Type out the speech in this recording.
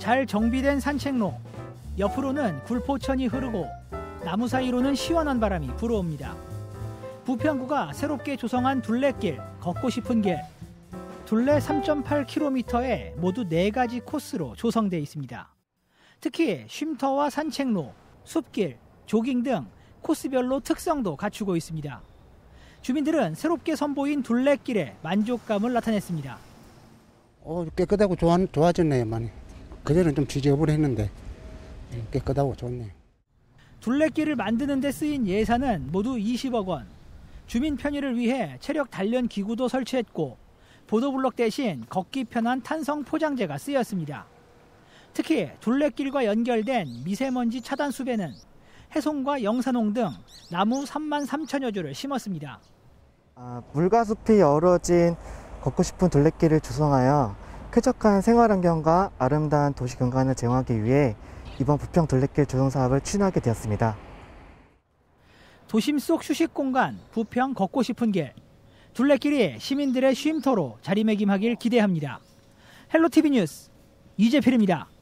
잘 정비된 산책로, 옆으로는 굴포천이 흐르고 나무 사이로는 시원한 바람이 불어옵니다. 부평구가 새롭게 조성한 둘레길, 걷고 싶은 길. 둘레 3.8km에 모두 4가지 코스로 조성되어 있습니다. 특히 쉼터와 산책로, 숲길, 조깅 등 코스별로 특성도 갖추고 있습니다. 주민들은 새롭게 선보인 둘레길에 만족감을 나타냈습니다. 깨끗하고 좋아졌네요, 많이. 그전에는 좀 지저분했는데 깨끗하고 좋네요. 둘레길을 만드는 데 쓰인 예산은 모두 20억 원. 주민 편의를 위해 체력 단련 기구도 설치했고 보도블록 대신 걷기 편한 탄성 포장재가 쓰였습니다. 특히 둘레길과 연결된 미세먼지 차단 숲에는 해송과 영산홍 등 나무 3만 3천여 주를 심었습니다. 물과 숲이 어우러진 걷고 싶은 둘레길을 조성하여 쾌적한 생활환경과 아름다운 도시 경관을 제공하기 위해 이번 부평 둘레길 조성 사업을 추진하게 되었습니다. 도심 속 휴식 공간, 부평 걷고 싶은 길. 둘레길이 시민들의 쉼터로 자리매김하길 기대합니다. 헬로티비 뉴스 이재필입니다.